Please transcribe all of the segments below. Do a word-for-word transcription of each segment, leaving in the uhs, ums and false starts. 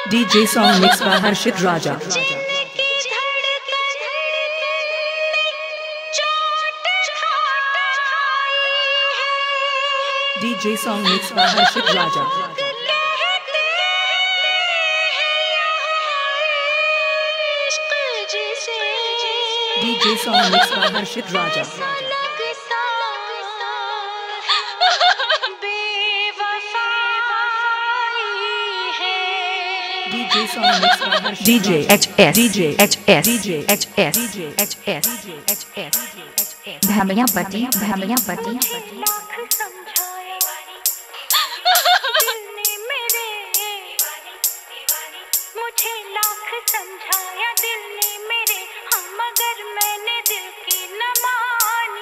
DJ song mix by Harshit Raja. DJ song mix by Harshit Raja. DJ song mix by Harshit Raja. DJ song mix by Harshit DJ H S DJ H S DJ H S DJ H S DJ H S भैया पति भैया पति मुझे लाख समझाया दिल ने मेरे, हम मगर मैंने दिल की न मानी।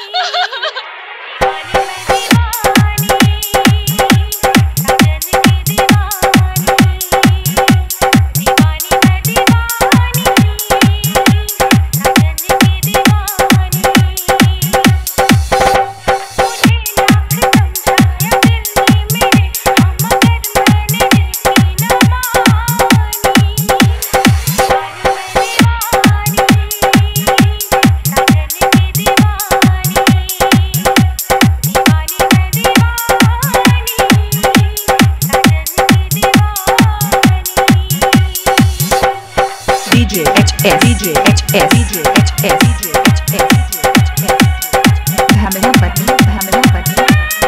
DJ H S DJ H S DJ H S DJ H S भैया पति भैया पति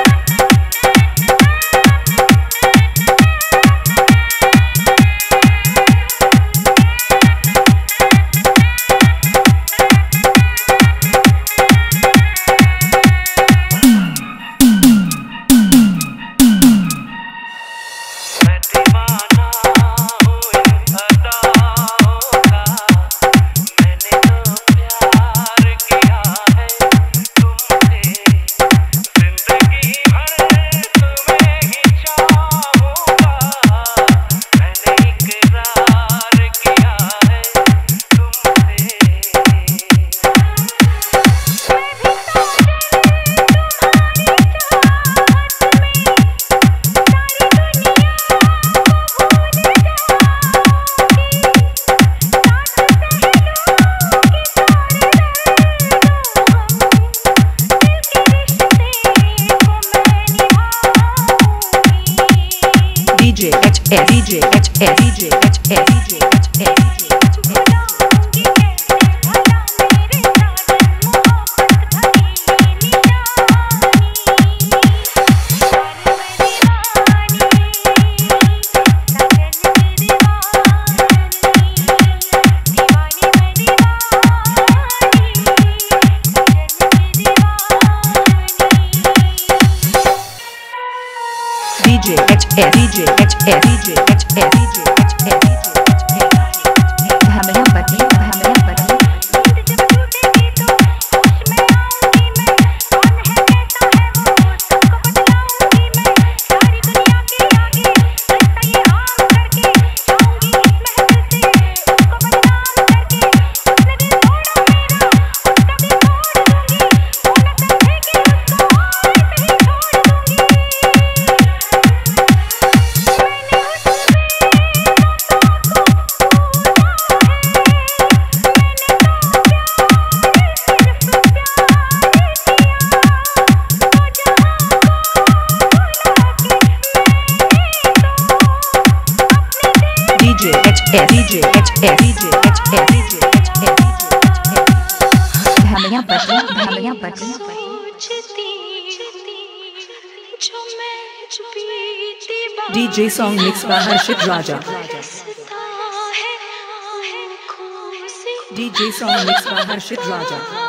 DJ H S DJ H S DJ H S DJ H S DJ H S DJ H S DJ H S DJ H S भैया पति भैया पति DJ H S DJ H S DJ H S DJ H S भैया पति भैया पति DJ song mix by Harshit Raja. DJ song mix by Harshit Raja.